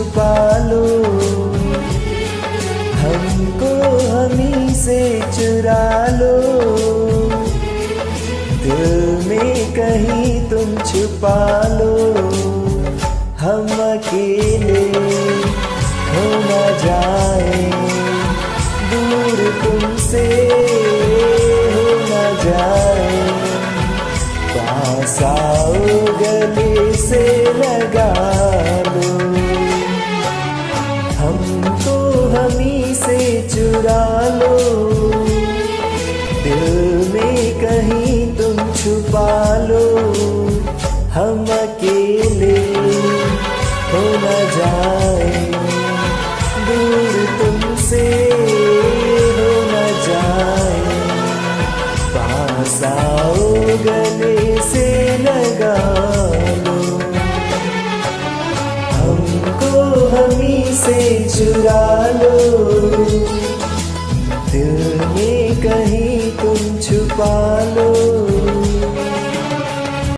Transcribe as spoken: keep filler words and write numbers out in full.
छुपा लो, हमको हमी से चुरा लो, दिल में कहीं तुम छुपा लो। हम अकेले हो न जाए, दूर तुमसे हो न जाए, पास आओ गले से लगा लो, हमको हमी से चुरा लो, दिल में कहीं तुम छुपा लो। हम अकेले हो न जाए, दूर तुमसे हो न जाए, पास आओ गले से लगा लो, हमको हमी से चुरा लो, दिल में कहीं तुम छुपा